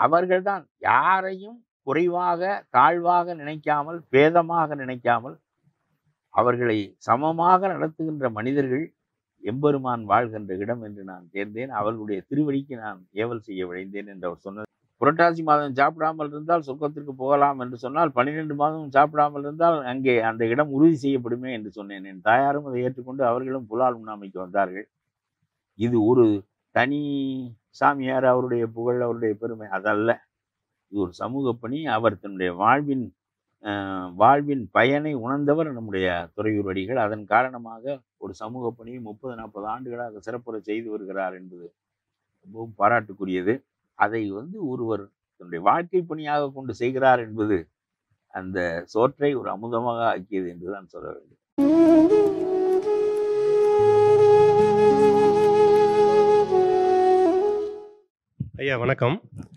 அவர்கள்தான் யாரையும் குறைவாக, தாழ்வாக நினைக்காமல், பேதமாக நினைக்காமல், அவர்களை சமமாக நடத்துகின்ற மனிதர்கள் எம்பெருமான் வாழ்கின்ற இடம் என்று நான் தேர்ந்தேன். அவர்களுடைய திருவடிக்கு நான் ஏவல் செய்ய விழைந்தேன் என்று அவர் சொன்னார். புரட்டாசி மாதம் சாப்பிடாமல் இருந்தால் சொர்க்கத்திற்கு போகலாம் என்று சொன்னால், 12 மாதம் சாப்பிடாமல் இருந்தால் அங்கே அந்த இடம் உறுதி செய்யப்படுமே என்று சொன்னேன். என் தாயாரும் அதை ஏற்றுக்கொண்டு அவர்களும் புலால் உண்ணாமைக்கு வந்தார்கள். இது ஒரு தனி சாமியார், அவருடைய புகழ், அவருடைய பெருமை அதல்ல. இது ஒரு சமூக பணி. அவர் தன்னுடைய வாழ்வின் பயனை உணர்ந்தவர் நம்முடைய துறையூர் அடிகள். அதன் காரணமாக ஒரு சமூக பணியை 30-40 ஆண்டுகளாக சிறப்புற செய்து வருகிறார் என்பது ரொம்பவும் பாராட்டுக்குரியது. அதை ஒருவர் தன்னுடைய வாழ்க்கை பணியாக கொண்டு செய்கிறார் என்பது அந்த சோற்றை ஒரு அமுதமாக ஆக்கியது என்றுதான் சொல்ல வேண்டும். ஐயா வணக்கம்.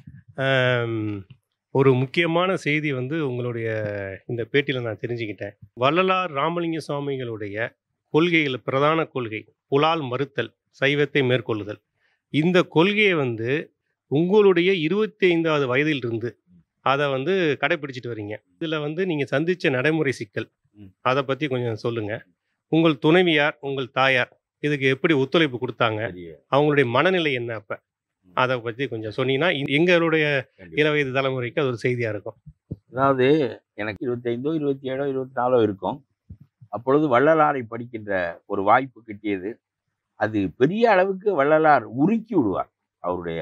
ஒரு முக்கியமான செய்தி உங்களுடைய இந்த பேட்டியில் நான் தெரிஞ்சுக்கிட்டேன். வள்ளலார் ராமலிங்க சுவாமிகளுடைய கொள்கைகள், பிரதான கொள்கை புலால் மறுத்தல், சைவத்தை மேற்கொள்ளுதல். இந்த கொள்கையை உங்களுடைய 25வது வயதிலிருந்து அதை கடைபிடிச்சிட்டு வரீங்க. இதில் நீங்கள் சந்தித்த நடைமுறை சிக்கல், அதை பற்றி கொஞ்சம் சொல்லுங்கள். உங்கள் துணைவியார், உங்கள் தாயார் இதுக்கு எப்படி ஒத்துழைப்பு கொடுத்தாங்க? அவங்களுடைய மனநிலை என்ன? அப்போ அதை பற்றி கொஞ்சம் சொன்னீங்கன்னா எங்களுடைய இளவயது தலைமுறைக்கு அது ஒரு செய்தியாக இருக்கும். அதாவது எனக்கு 25, 27, 24 இருக்கும். அப்பொழுது வள்ளலாரை படிக்கின்ற ஒரு வாய்ப்பு கிட்டியது. அது பெரிய அளவுக்கு வள்ளலார் உருக்கி விடுவார். அவருடைய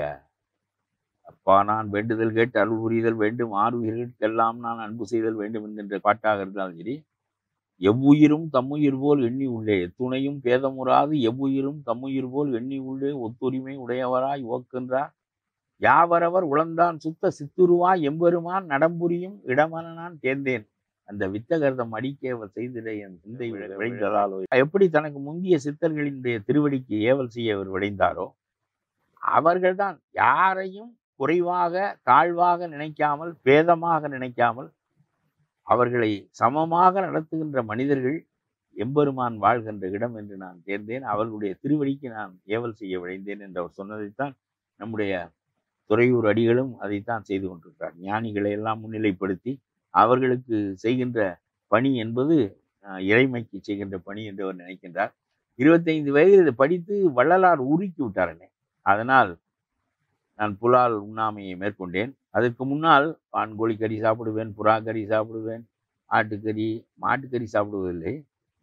அப்பா நான் வேண்டுதல் கேட்டு அருள் புரிதல் வேண்டும், ஆறுயிர்களுக்கெல்லாம் நான் அன்பு செய்தல் வேண்டும் என்கின்ற பாட்டாக இருந்தாலும் சரி, எவ்வுயிரும் தம்முயிர் போல் எண்ணி உள்ளே துணையும் பேதமுறாது எவ்வுயிரும் தம்முயிர் போல் எண்ணி உள்ளே ஒத்துரிமை உடையவராய் ஓக்கின்றார் யாவரவர் உளந்தான் சுத்த சித்துருவாய் எம்பெருமான் நடம்புரியும் இடமனான் தேர்ந்தேன் அந்த வித்தகர்தம் அடிக்க அவர் செய்திட என் சிந்தை விளைந்ததாலோ. எப்படி தனக்கு முந்திய சித்தர்களினுடைய திருவடிக்கு ஏவல் செய்ய அவர் விளைந்தாரோ, அவர்கள்தான் யாரையும் குறைவாக, தாழ்வாக நினைக்காமல், பேதமாக நினைக்காமல், அவர்களை சமமாக நடத்துகின்ற மனிதர்கள் எம்பெருமான் வாழ்கின்ற இடம் என்று நான் தேர்ந்தேன். அவர்களுடைய திருவடிக்கு நான் ஏவல் செய்ய விழைந்தேன் என்று அவர் சொன்னதைத்தான் நம்முடைய துறையூர் அடிகளும் அதைத்தான் செய்து கொண்டிருக்கிறார். ஞானிகளை எல்லாம் முன்னிலைப்படுத்தி அவர்களுக்கு செய்கின்ற பணி என்பது இறைமைக்கு செய்கின்ற பணி என்று அவர் நினைக்கின்றார். 25 வயதில் படித்து வள்ளலார் உருக்கி விட்டார் என்னை. அதனால் நான் புலால் உண்ணாமையை மேற்கொண்டேன். அதற்கு முன்னால் பான்கோழி கறி சாப்பிடுவேன், புறா கறி சாப்பிடுவேன், ஆட்டுக்கறி, மாட்டுக்கறி சாப்பிடுவதில்லை.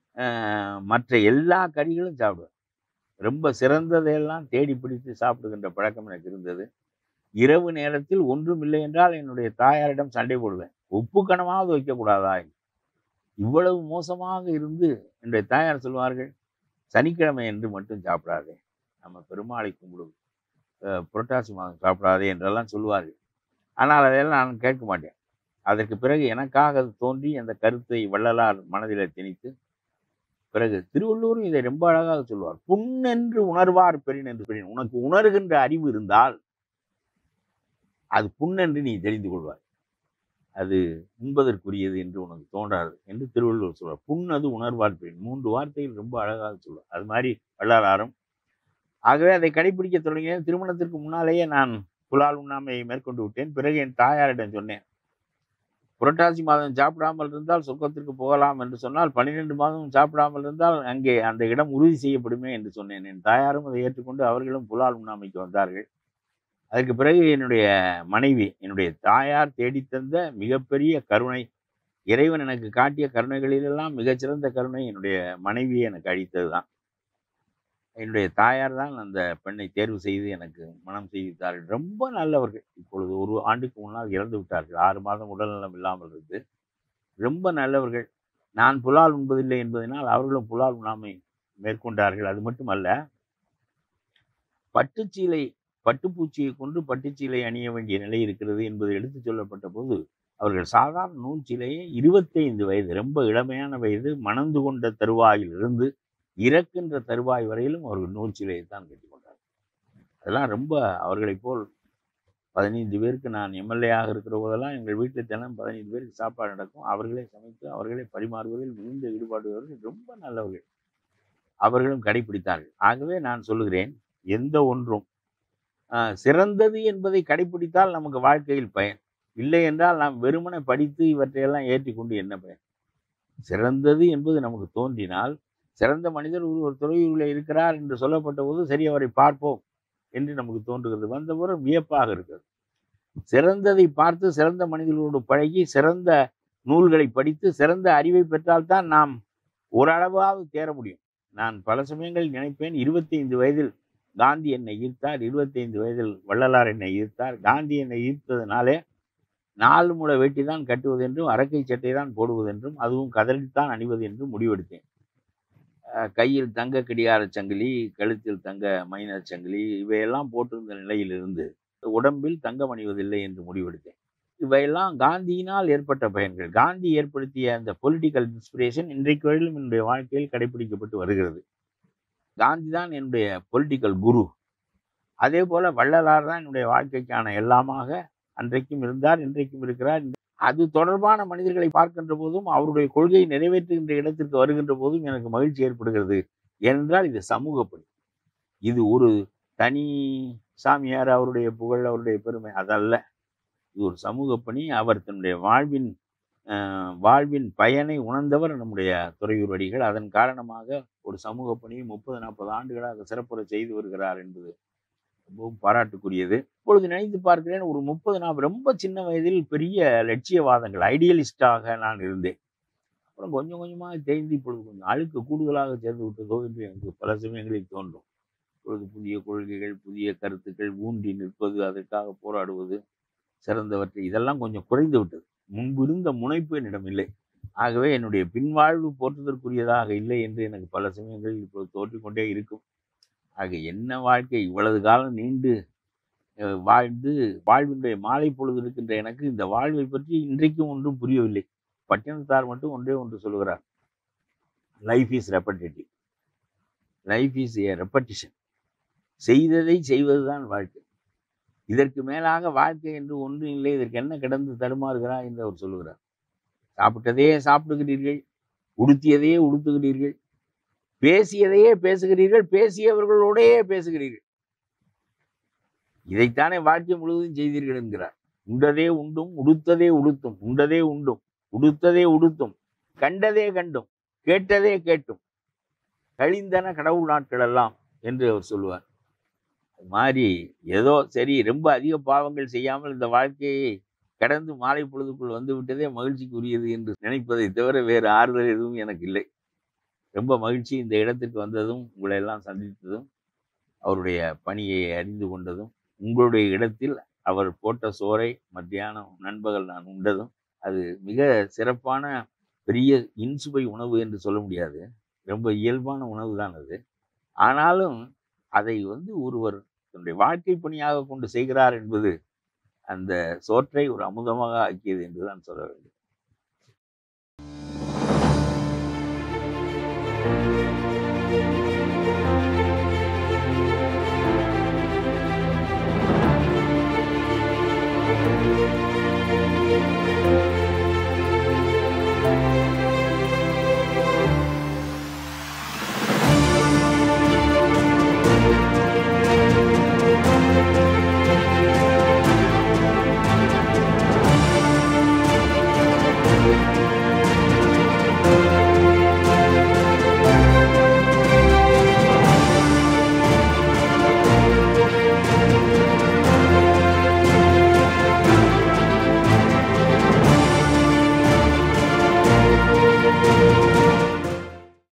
மற்ற எல்லா கறிகளும் சாப்பிடுவேன். ரொம்ப சிறந்ததையெல்லாம் தேடி பிடித்து சாப்பிடுகின்ற பழக்கம் எனக்கு இருந்தது. இரவு நேரத்தில் ஒன்றும் இல்லை என்றால் என்னுடைய தாயாரிடம் சண்டை போடுவேன். உப்பு கணமாவது வைக்கக்கூடாதா? இவ்வளவு மோசமாக இருந்து என்னுடைய தாயார் சொல்வார்கள், சனிக்கிழமை என்று மட்டும் சாப்பிடாதே, நம்ம பெருமாளை கும்பிடுவோம், புரட்டாசி மாதம் சாப்பிடாதே என்றெல்லாம் சொல்லுவார்கள். ஆனால் அதையெல்லாம் நான் கேட்க மாட்டேன். அதற்கு பிறகு எனக்காக அது தோன்றி அந்த கருத்தை வள்ளலார் மனதில் திணித்து, பிறகு திருவள்ளுவரும் இதை ரொம்ப அழகாக சொல்வார். புண்ணென்று உணர்வார் பெரின் என்று பெரின். உனக்கு உணர்கின்ற அறிவு இருந்தால் அது புண்ணென்று நீ தெரிந்து கொள்வார். அது உண்பதற்குரியது என்று உனக்கு தோன்றாது என்று திருவள்ளுவர் சொல்வார். புண் அது உணர்வார் பெரின். 3 வார்த்தைகள் ரொம்ப அழகாக சொல்வார். அது மாதிரி வள்ளலாரும். ஆகவே அதை கடைபிடிக்க தொடங்கினேன். திருமணத்திற்கு முன்னாலேயே நான் புலால் உண்ணாமையை மேற்கொண்டு விட்டேன். பிறகு என் தாயாரிடம் சொன்னேன், புரட்டாசி மாதம் சாப்பிடாமல் இருந்தால் சொர்க்கத்திற்கு போகலாம் என்று சொன்னால், 12 மாதம் சாப்பிடாமல் இருந்தால் அங்கே அந்த இடம் உறுதி செய்யப்படுமே என்று சொன்னேன். என் தாயாரும் அதை ஏற்றுக்கொண்டு அவர்களும் புலால் உண்ணாமைக்கு வந்தார்கள். அதற்கு பிறகு என்னுடைய மனைவி, என்னுடைய தாயார் தேடித்தந்த மிகப்பெரிய கருணை, இறைவன் எனக்கு காட்டிய கருணைகளிலெல்லாம் மிகச்சிறந்த கருணை என்னுடைய மனைவியை எனக்கு அளித்தது தான். என்னுடைய தாயார் தான் அந்த பெண்ணை தேர்வு செய்து எனக்கு மனம் செய்வித்தார்கள். ரொம்ப நல்லவர்கள். இப்பொழுது 1 ஆண்டுக்கு முன்னால் இறந்து விட்டார்கள். 6 மாதம் உடல்நலம் இல்லாமல் இருந்து. ரொம்ப நல்லவர்கள். நான் புலால் உண்பதில்லை என்பதனால் அவர்களும் புலால் உண்ணாமை மேற்கொண்டார்கள். அது மட்டுமல்ல, பட்டுப்பூச்சியை கொண்டு பட்டுச்சீலை அணிய வேண்டிய நிலை இருக்கிறது என்பது எடுத்து சொல்லப்பட்ட போது, அவர்கள் சாதாரண நூல் சீலையை 25 வயது, ரொம்ப இளமையான வயது, மணந்து கொண்ட தருவாயில் இருந்து இறக்கின்ற தருவாய் வரையிலும் அவர்கள் நூல் சீலையைத்தான் கட்டிக்கொண்டார்கள். அதெல்லாம் ரொம்ப அவர்களைப் போல் 15 பேருக்கு நான் எம்எல்ஏயாக இருக்கிற போதெல்லாம் எங்கள் வீட்டில் தினம் 15 பேருக்கு சாப்பாடு நடக்கும். அவர்களே சமைத்து அவர்களே பரிமாறுவதில் மிகுந்த ஈடுபாடுபவர்கள், ரொம்ப நல்லவர்கள். அவர்களும் கடைபிடித்தார்கள். ஆகவே நான் சொல்லுகிறேன், எந்த ஒன்றும் சிறந்தது என்பதை கடைப்பிடித்தால் நமக்கு வாழ்க்கையில் பயன். இல்லை என்றால் நாம் வெறுமனே படித்து இவற்றையெல்லாம் ஏற்றிக்கொண்டு என்ன பயன்? சிறந்தது என்பது நமக்கு தோன்றினால், சிறந்த மனிதர் ஒரு துறையூரில் இருக்கிறார் என்று சொல்லப்பட்ட போது சரி அவரை பார்ப்போம் என்று நமக்கு தோன்றுகிறது. வந்தவரும் வியப்பாக இருக்கிறது. சிறந்ததை பார்த்து சிறந்த மனிதர்களோடு பழகி சிறந்த நூல்களை படித்து சிறந்த அறிவை பெற்றால்தான் நாம் ஓரளவாவது தேர முடியும். நான் பல சமயங்களில் நினைப்பேன், 25 வயதில் காந்தி என்னை ஈர்த்தார், 25 வயதில் வள்ளலார் என்னை ஈர்த்தார். காந்தி என்னை ஈர்த்ததுனாலே 4 முழ வேட்டி தான் கட்டுவது என்றும் அரக்கை சட்டை தான் போடுவது என்றும் அதுவும் கதறித்தான் அணிவது என்றும் முடிவெடுத்தேன். கையில் தங்க கடிகார சங்கிலி, கழுத்தில் தங்க மைனர் சங்கிலி இவையெல்லாம் போட்டிருந்த நிலையிலிருந்து உடம்பில் தங்கம் அணிவதில்லை என்று முடிவெடுத்தேன். இவையெல்லாம் காந்தியினால் ஏற்பட்ட பயன்கள். காந்தி ஏற்படுத்திய அந்த பொலிட்டிக்கல் இன்ஸ்பிரேஷன் இன்றைக்கு வரையிலும் என்னுடைய வாழ்க்கையில் கடைபிடிக்கப்பட்டு வருகிறது. காந்தி தான் என்னுடைய பொலிட்டிக்கல் குரு. அதே போல வள்ளலார் தான் என்னுடைய வாழ்க்கைக்கான எல்லாமாக அன்றைக்கும் இருந்தார், இன்றைக்கும் இருக்கிறார். அது தொடர்பான மனிதர்களை பார்க்கின்ற போதும் அவருடைய கொள்கையை நிறைவேற்றுகின்ற இடத்திற்கு வருகின்ற போதும் எனக்கு மகிழ்ச்சி ஏற்படுகிறது. ஏனென்றால் இது சமூக பணி. இது ஒரு தனி சாமியார் அவருடைய புகழ் அவருடைய பெருமை அதல்ல. இது ஒரு சமூக பணி. அவர் தன்னுடைய வாழ்வின் பயனை உணர்ந்தவர் நம்முடைய துறையூர் அடிகள். அதன் காரணமாக ஒரு சமூக பணியை 30-40 ஆண்டுகளாக சிறப்புற செய்து வருகிறார் என்பது ரொம்பவும் பாராட்டுக்குரியது. இப்பொழுது நினைத்து பார்க்கிறேன், ஒரு 30-40 ரொம்ப சின்ன வயதில் பெரிய லட்சியவாதங்கள் ஐடியலிஸ்டாக நான் இருந்தேன். அப்புறம் கொஞ்சம் கொஞ்சமாக தேய்ந்து இப்பொழுது கொஞ்சம் அழுக்கு கூடுதலாக சேர்ந்து விட்டதோ என்று எனக்கு பல சமயங்களில் தோன்றும். இப்பொழுது புதிய கொள்கைகள், புதிய கருத்துக்கள் ஊன்றி நிற்பது, அதற்காக போராடுவது, சிறந்தவற்றை இதெல்லாம் கொஞ்சம் குறைந்து விட்டது. முன்பு இருந்த முனைப்பு என்னிடம் இல்லை. ஆகவே என்னுடைய பின்வாழ்வு போற்றுதற்குரியதாக இல்லை என்று எனக்கு பல சமயங்களில் இப்பொழுது தோற்றிக்கொண்டே இருக்கும். ஆக என்ன வாழ்க்கை, இவ்வளவு காலம் நீண்டு வாழ்ந்து வாழ்வினுடைய மாலை பொழுது இருக்கின்ற எனக்கு இந்த வாழ்வை பற்றி இன்றைக்கும் ஒன்றும் புரியவில்லை. பட்டினத்தார் மட்டும் ஒன்றே ஒன்று சொல்கிறார், life is repetitive. Life is a repetition. செய்ததை செய்வதுதான் வாழ்க்கை. இதற்கு மேலாக வாழ்க்கை என்று ஒன்றும் இல்லை. இதற்கு என்ன கிடந்து தடுமாறுகிறார் என்று அவர் சொல்லுகிறார். சாப்பிட்டதையே சாப்பிடுகிறீர்கள், உடுத்தியதையே உடுத்துகிறீர்கள், பேசியதையே பேசுகிறீர்கள், பேசியவர்களோடையே பேசுகிறீர்கள். இதைத்தானே வாழ்க்கை முழுவதும் செய்தீர்கள் என்கிறார். உண்டதே உண்டும், உடுத்ததே உடுத்தும், உண்டதே உண்டும், உடுத்ததே உடுத்தும், கண்டதே கண்டும், கேட்டதே கேட்டும், கழிந்தன கடவுள் நாட்கள் எல்லாம் என்று அவர் சொல்லுவார். அது மாதிரி ஏதோ சரி ரொம்ப அதிக பாவங்கள் செய்யாமல் இந்த வாழ்க்கையை கடந்து மாலை பொழுதுக்குள் வந்து விட்டதே மகிழ்ச்சிக்குரியது என்று நினைப்பதை தவிர வேறு ஆறுதல் எதுவும் எனக்கு இல்லை. ரொம்ப மகிழ்ச்சி இந்த இடத்திற்கு வந்ததும், உங்களை எல்லாம் சந்தித்ததும், அவருடைய பணியை அறிந்து கொண்டதும், உங்களுடைய இடத்தில் அவர் போட்ட சோறை மத்தியானம் நண்பகல் நான் உண்டதும் அது மிக சிறப்பான பெரிய இன்சுவை உணவு என்று சொல்ல முடியாது. ரொம்ப இயல்பான உணவு தான் அது. ஆனாலும் அதை ஒருவர் தன்னுடைய வாழ்க்கை பணியாக கொண்டு செய்கிறார் என்பது அந்த சோற்றை ஒரு அமுதமாக ஆக்கியது என்றுதான் சொல்ல வேண்டும்.